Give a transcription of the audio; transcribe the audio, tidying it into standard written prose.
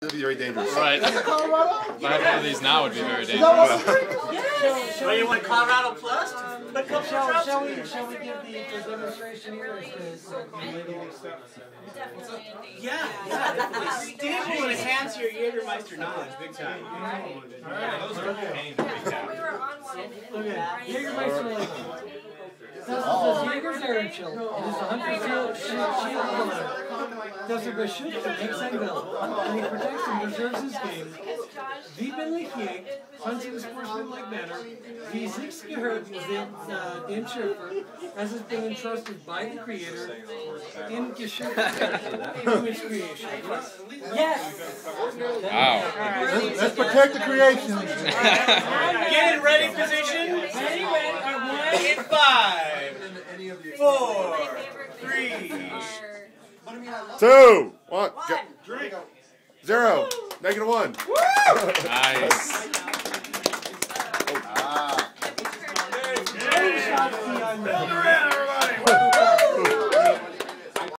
It'd be very dangerous. Right. If I had one of these now, it would be very dangerous. Yes. So you want Colorado Plus? Shall we give the demonstration here? Yeah, definitely. Steve with his hands here, Jägermeister knowledge, big time. Those are pain big time. Okay, Jägermeister does Jäger's Air Chill. It is a hunter shield killer. Does er beschützt und exiled, and he protects and preserves his game. Wie bin ich hier? Hunts in a sportsmanlike manner. Wie six gehört den Schöpfer, as has been entrusted by the Creator in Geschöpf to his creation. Yes! Wow. Let's protect the creation. Get in ready position. In 5, 4, 3, 2, 1, go. 0, -1. Nice.